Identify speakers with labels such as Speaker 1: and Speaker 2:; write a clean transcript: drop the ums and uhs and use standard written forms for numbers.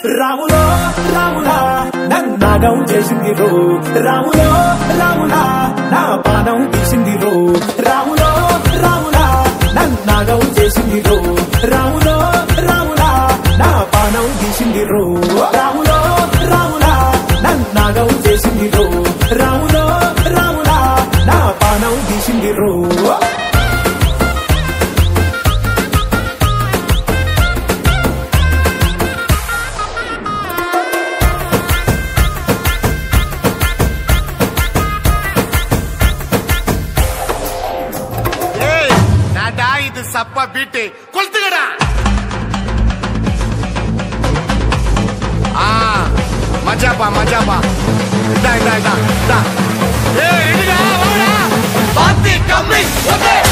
Speaker 1: రాములో రాములా నన్నాగం చేసింది రో రాములో రాములా నా పానం తీసింది రో రాములో రాములా నన్నాగం చేసింది రో రాములో రాములా నా పానం తీసింది రో రాములో రాములా నన్నాగం చేసింది రో రాములో రాములా నా పానం తీసింది రో
Speaker 2: இது சப்பா பீட்டு கொளுத்துக்கடா. மஜாப்பா மஜாப்பா. இதா இதா இதா இதா. ஏய் இடிடா வாடா. பாத்தி கம்மி. ஓகே.